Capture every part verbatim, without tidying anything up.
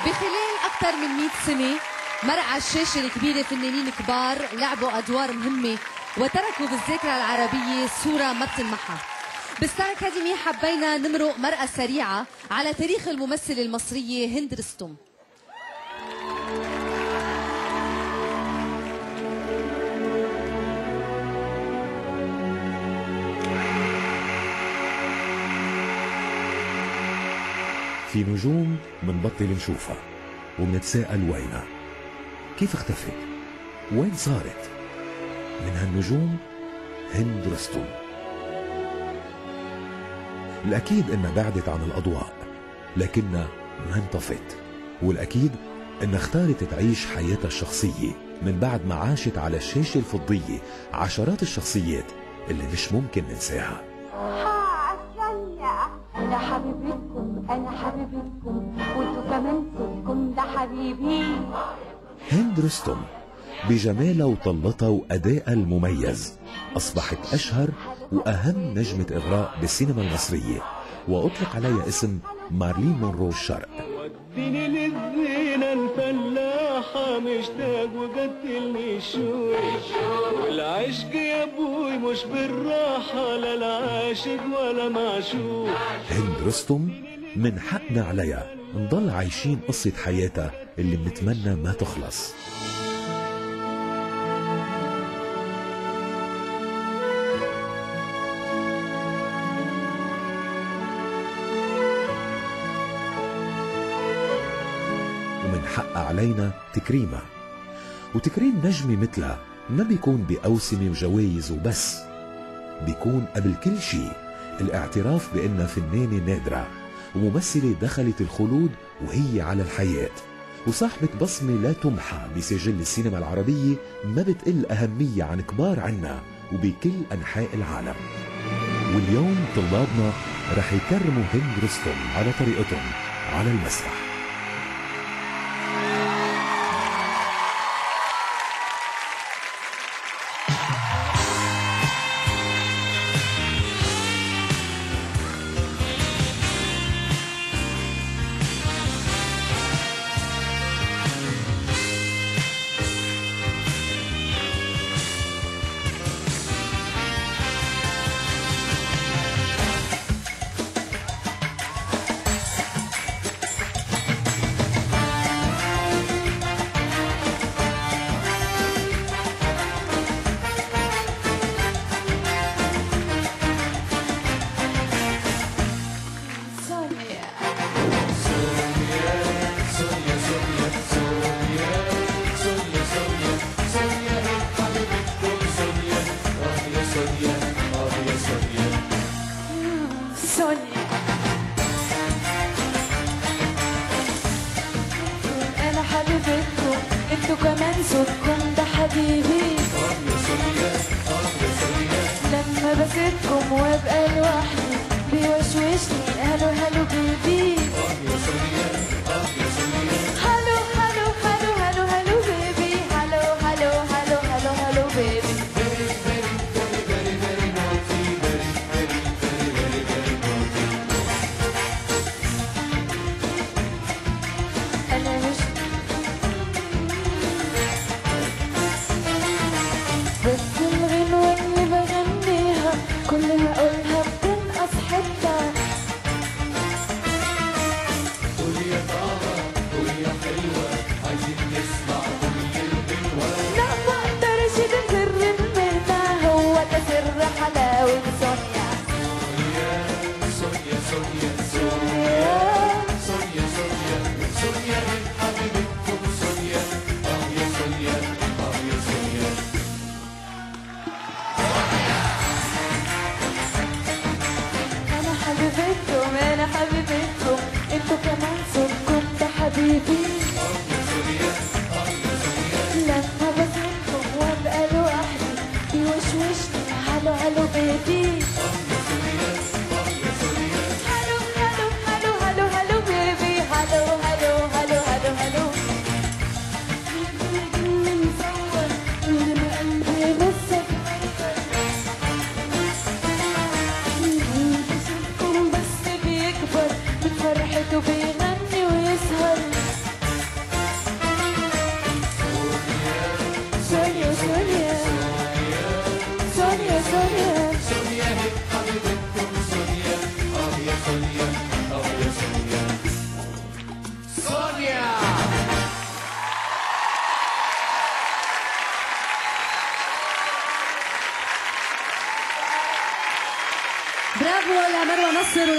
بخلال أكثر من مئة سنة مر على الشاشة الكبيرة فنانين كبار لعبوا أدوار مهمة وتركوا بالذاكرة العربية صورة ما بتنمحى. بالستار أكاديمي حبينا نمرق مرقة سريعة على تاريخ الممثلة المصرية هند رستم. في نجوم منبطل نشوفها ومنتساءل وينها؟ كيف اختفت؟ وين صارت؟ من هالنجوم هند رستم. الأكيد إنها بعدت عن الأضواء لكنها ما انطفت، والأكيد إنها اختارت تعيش حياتها الشخصية من بعد ما عاشت على الشاشة الفضية عشرات الشخصيات اللي مش ممكن ننساها. أنا حبيبتكم أنا حبيبتكم وانتوا كمان صوتكم ده حبيبي. هند رستم بجمالها وطلتها وأدائها المميز أصبحت أشهر وأهم نجمة إغراء بالسينما المصرية، وأطلق عليها اسم مارلين مونرو الشرق. وديني للزينة الفلاحة مشتاق وقتلني الشوق، والعشق يا ابوي مش بالراحة لا العاشق ولا معشوق. هند رستم من حقنا عليها نضل عايشين قصة حياتها اللي بنتمنى ما تخلص. ومن حق علينا تكريمها، وتكريم نجمة مثلها ما بيكون بأوسمة وجوايز وبس، بيكون قبل كل شيء الاعتراف بأنها فنانة نادرة وممثلة دخلت الخلود وهي على الحياة، وصاحبة بصمة لا تمحى بسجل السينما العربية ما بتقل أهمية عن كبار عنا وبكل أنحاء العالم. واليوم طلابنا رح يكرموا هند رستم على طريقتهم على المسرح. أنا حبيبتكم انتوا كمان صوتكم ده حبيبي. لما بسيبكم وابقى لوحدي بيوشوشني هلو هلو بيبي. هلو هلو هلو هلو هلو بيبي. هلو هلو هلو هلو هلو بيبي. أنا مش بس الغنوة اللي بغنيها كل ما أقولها بتنقص حتة.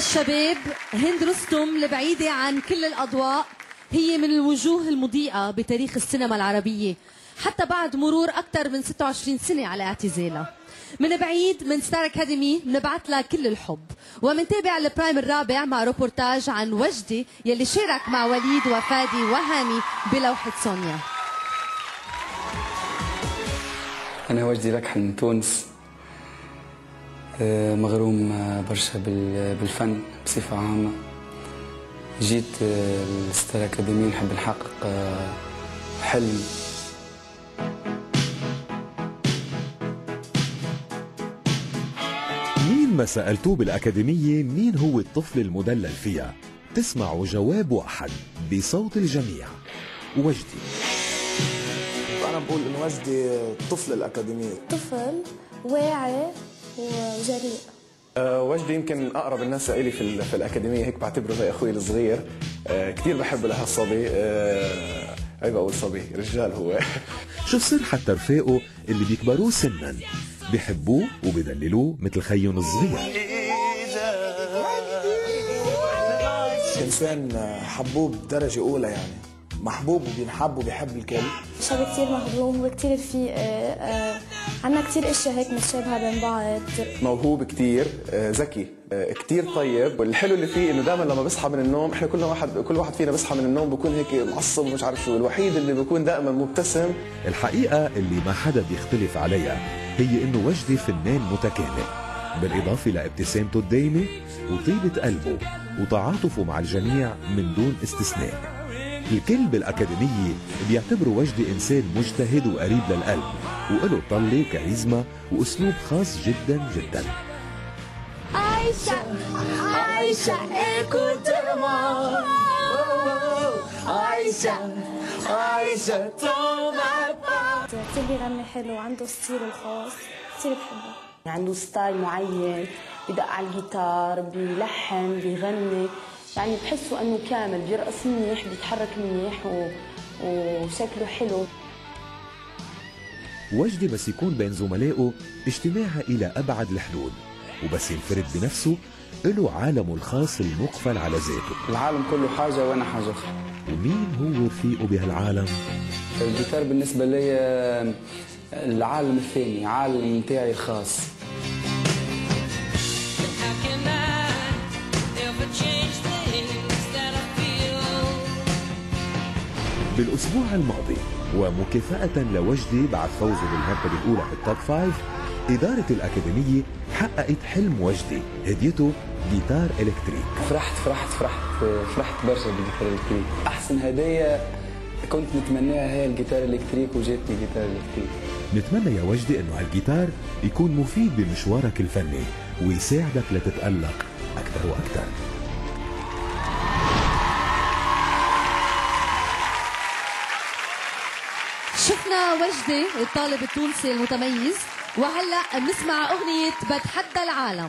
الشباب هند رستم البعيدة عن كل الأضواء هي من الوجوه المضيئة بتاريخ السينما العربية حتى بعد مرور أكثر من ستة وعشرين سنة على اعتزالها. من بعيد من ستار أكاديمي بنبعث لها كل الحب ومنتابع البرايم الرابع مع روبورتاج عن وجدي يلي شارك مع وليد وفادي وهاني بلوحة سونيا. أنا وجدي بكحل من تونس، مغروم برشا بالفن بصفة عامة. جيت الستار أكاديمي نحب نحقق حلم. مين ما سألتوه بالأكاديمية مين هو الطفل المدلل فيها؟ تسمعوا جواب واحد بصوت الجميع، وجدي. أنا بقول إنه وجدي طفل الأكاديمية، طفل واعي وجريء. أه وجدي يمكن أقرب الناس إلي في, في الأكاديمية، هيك بعتبره زي أخوي الصغير. أه كثير بحب لهالصبي. أه عيب أقول صبي، رجال هو. شو سر حتى رفاقه اللي بيكبروه سنا بيحبوه وبيدللوه مثل خيهم الصغير؟ إنسان حبوب درجة أولى، يعني محبوب وبينحب وبيحب الكل. شاب كثير مهضوم، هو كثير رفيق. عندنا كثير اشياء هيك متشابهه بين بعض. موهوب كثير، ذكي كثير طيب، والحلو اللي فيه انه دائما لما بيصحى من النوم، احنا كل واحد كل واحد فينا بيصحى من النوم بيكون هيك معصب ومش عارف شو، الوحيد اللي بيكون دائما مبتسم. الحقيقه اللي ما حدا بيختلف عليها هي انه وجدي فنان متكامل، بالاضافه لابتسامته الدايمه وطيبه قلبه وتعاطفه مع الجميع من دون استثناء. الكل بالأكاديمية بيعتبروا وجدي إنسان مجتهد وقريب للقلب، وإله طلة وكاريزما وأسلوب خاص جدا جدا. عايشة عايشة إيكوترما، عايشة عايشة تومابا. كتير بيغني حلو، عنده ستيل الخاص، كتير بحبه. عنده ستايل معين، بدق على الجيتار، بيلحن، بيغني، يعني بحسه انه كامل، بيرقص منيح، بيتحرك منيح و... وشكله حلو. وجدي بس يكون بين زملائه اجتماعها الى ابعد الحدود، وبس ينفرد بنفسه له عالمه الخاص المقفل على ذاته. العالم كله حاجه وانا حاجه اخرى. ومين هو رفيقه بهالعالم؟ الجيتار بالنسبه لي العالم الثاني، عالم متاعي الخاص. بالأسبوع الماضي ومكافأة لوجدي بعد فوزه بالمرتبة الأولى بالتوب فايف، إدارة الأكاديمية حققت حلم وجدي، هديته جيتار إلكتريك. فرحت فرحت فرحت فرحت برشا بالجيتار الإلكتريك. أحسن هدية كنت نتمناها هي الجيتار الإلكتريك، وجاتني جيتار إلكتريك. نتمنى يا وجدي إنه هالجيتار يكون مفيد بمشوارك الفني ويساعدك لتتألق أكثر وأكثر. شفنا وجدي الطالب التونسي المتميز، وهلا بنسمع اغنيه بتحدى العالم.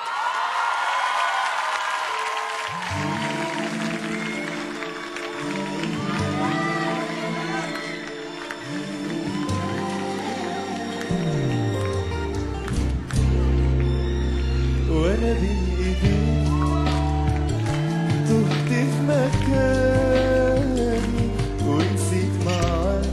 وانا بين ايديك تهت في مكاني ونسيت معاك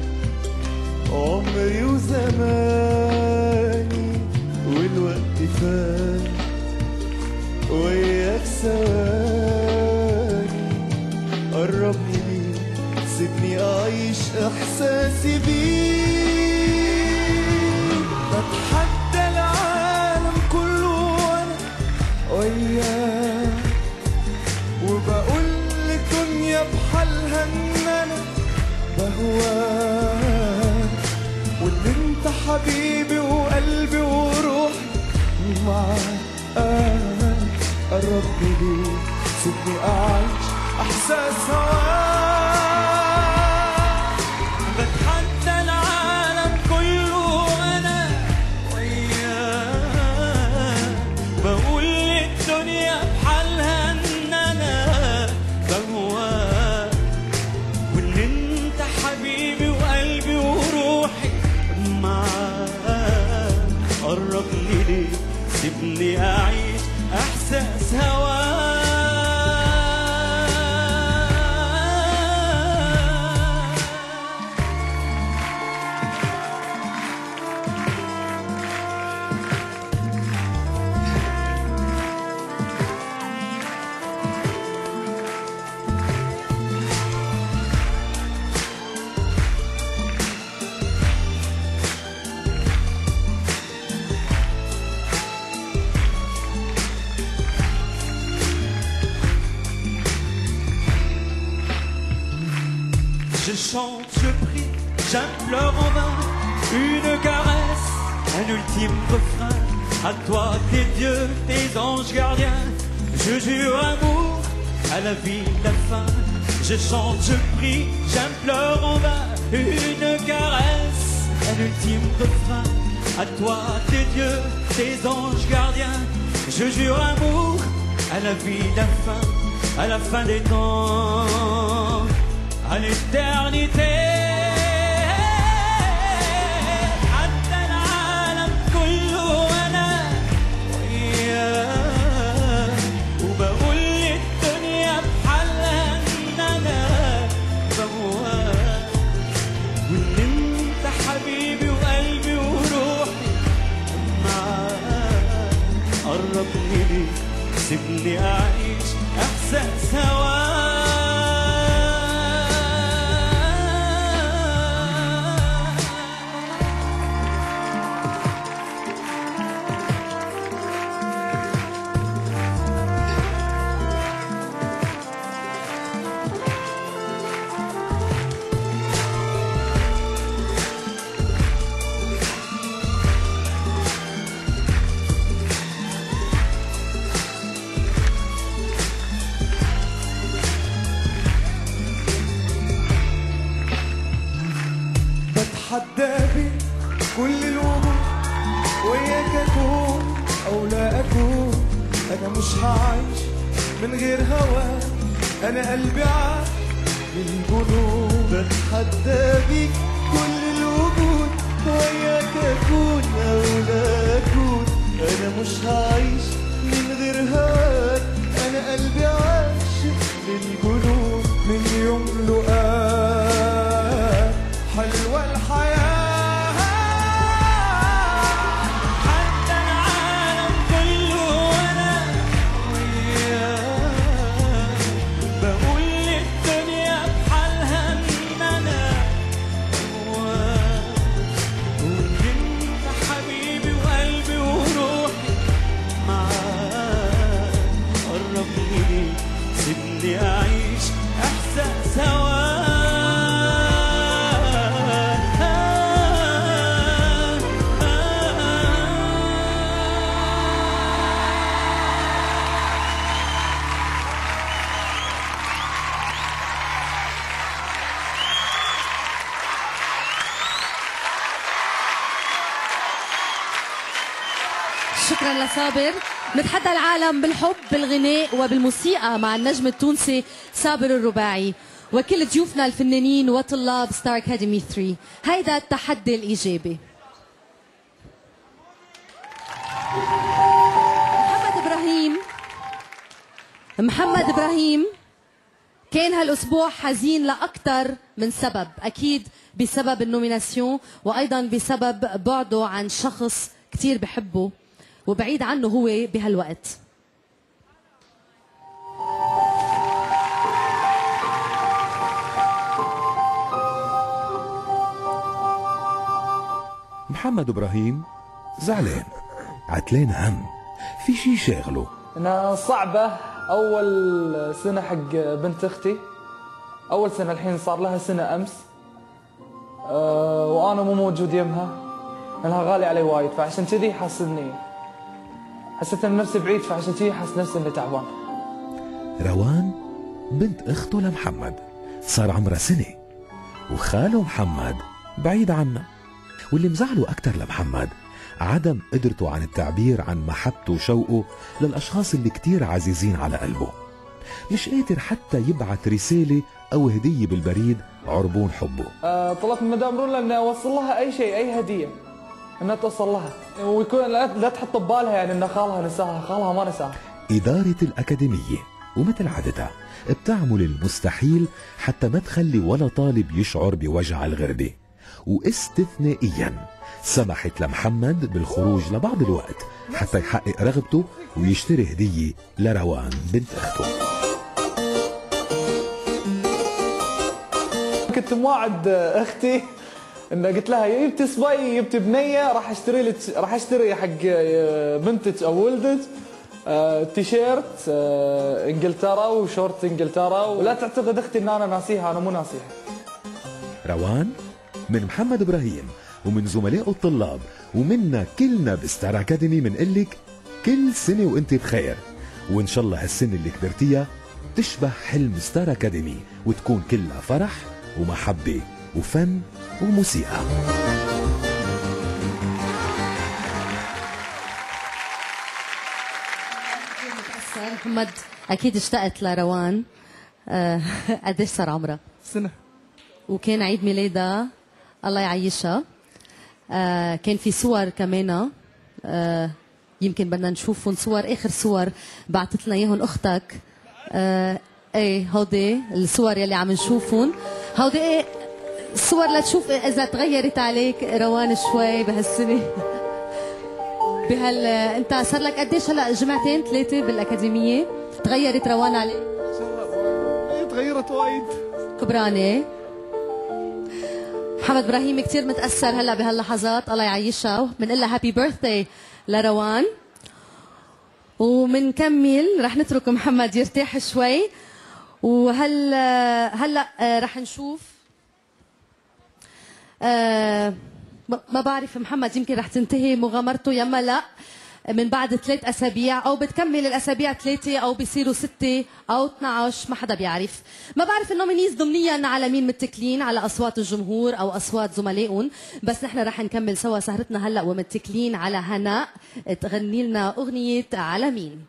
عمري وزماني، والوقت فات وياك ثواني. قربني ليك سيبني أعيش إحساسي بيك. بتحدى العالم كله وأنا وياك، وبقول للدنيا بحالها إن أنا بهواك، واللي انت حبيبي وقلبي وروحي معاك. قربني ليك سيبني اعيش احساس هواك. بتحدى العالم كله وانا وياك، بقول للدنيا بحالها ان انا بهواك، واللي انت حبيبي وقلبي وروحي معاك. قربني ليك سيبني اعيش احساس هواك. Je chante, je prie, j'implore en vain une caresse, un ultime refrain. À toi, tes dieux, tes anges gardiens, je jure amour à la vie, la fin. Je chante, je prie, j'implore en vain une caresse, un ultime refrain. À toi, tes dieux, tes anges gardiens, je jure amour à la vie, la fin, à la fin des temps, à l'éternité. سيبني أعيش إحساس هواك. بتحدى بيك كل الوجود، وياك أكون أو لا أكون، أنا مش هعيش من غير هواك، أنا قلبي عاش للجنون. بتحدى بيك كل الوجود، وياك أكون أو لا أكون، أنا مش هعيش من غير هواك، أنا قلبي عاش للجنون. من يوم لقاك حلوة الحياة، حتى العالم كله وأنا وياك، بقول للدنيا بحالها إن أنا جواك، وإن أنت حبيبي وقلبي وروحي معاك. قربني ليك سيبني أعيش إحساس هواك. شكرا لصابر. نتحدى العالم بالحب بالغناء وبالموسيقى مع النجم التونسي صابر الرباعي وكل ضيوفنا الفنانين وطلاب ستار أكاديمي ثلاثة. هيدا التحدي الإيجابي. محمد إبراهيم محمد إبراهيم كان هالأسبوع حزين لأكثر من سبب، أكيد بسبب النوميناسيون وأيضا بسبب بعده عن شخص كتير بحبه وبعيد عنه هو بهالوقت. محمد إبراهيم زعلان، عتلان، هم في شي شاغله. أنا صعبة أول سنة حق بنت أختي، أول سنة الحين صار لها سنة أمس، أه وأنا مو موجود يمها لأنها غالي علي وايد، فعشان كذي حاسس إني حسيت إن نفسي بعيد، فعشان كذي حاسس نفسي إني تعبان. روان بنت أخته لمحمد صار عمرها سنة، وخاله محمد بعيد عنها، واللي مزعله أكتر لمحمد عدم قدرته عن التعبير عن محبته وشوقه للأشخاص اللي كتير عزيزين على قلبه. مش قادر حتى يبعت رسالة أو هدية بالبريد عربون حبه. أه طلبت من مدام رولا إني أوصل لها أي شيء، أي هدية إنها توصل لها، ويكون لا تحط ببالها يعني إن خالها نساها، خالها ما نساها. إدارة الأكاديمية ومثل عادتها بتعمل المستحيل حتى ما تخلي ولا طالب يشعر بوجع الغربة، واستثنائيا سمحت لمحمد بالخروج لبعض الوقت حتى يحقق رغبته ويشتري هدية لروان بنت أخته. كنت موعد أختي إن قلت لها يا جبت صبي جبت بنية راح أشتري لك، راح أشتري حق بنتك أو ولدك آه، تيشيرت آه، انجلترا وشورت انجلترا، ولا تعتقد اختي ان انا ناسيها، انا مو ناسيها. روان من محمد إبراهيم ومن زملائه الطلاب ومنا كلنا بستار أكاديمي منقلك كل سنة وانت بخير، وإن شاء الله هالسنة اللي كبرتيها تشبه حلم ستار أكاديمي وتكون كلها فرح ومحبة وفن وموسيقى. محمد أكيد اشتقت لروان. أه قديش صار عمرها؟ سنة. وكان عيد ميلادها الله يعيشها. أه كان في صور كمان، أه يمكن بدنا نشوفهم، صور آخر صور بعثت لنا إياهم أختك. أه ايه هودي الصور يلي عم نشوفهم، هودي ايه الصور لتشوف إذا تغيرت عليك روان شوي بهالسنة. بهال انت صار لك قديش هلا؟ جمعتين ثلاثه بالاكاديميه. تغيرت روان عليك؟ ايه تغيرت وايد. كبرانه. محمد ابراهيم كثير متاثر هلا بهاللحظات، الله يعيشها. بنقول لها هابي بيرثداي لروان. ومنكمل رح نترك محمد يرتاح شوي، وهل هلا رح نشوف آه ما بعرف محمد يمكن رح تنتهي مغامرته يما لا من بعد ثلاث اسابيع، او بتكمل الاسابيع ثلاثه او بيصيروا سته او اثنعش، ما حدا بيعرف. ما بعرف النومينيز ضمنيا على مين متكلين، على اصوات الجمهور او اصوات زملائهم، بس نحن رح نكمل سوا سهرتنا هلا ومتكلين على هناء تغني لنا اغنيه على مين.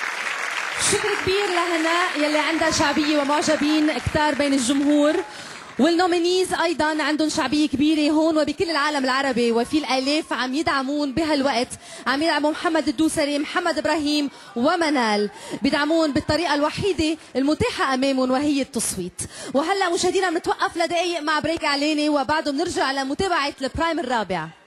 شكر كبير لهناء يلي عندها شعبية ومعجبين كتار بين الجمهور، والنومينيز ايضا عندهم شعبيه كبيره هون وبكل العالم العربي، وفي الالاف عم يدعمون بهالوقت، عم يدعموا محمد الدوسري، محمد ابراهيم ومنال، بيدعمون بالطريقه الوحيده المتاحه امامهم وهي التصويت. وهلا مشاهدينا بنتوقف لدقائق مع بريك اعلاني وبعده بنرجع لمتابعه البرايم الرابع.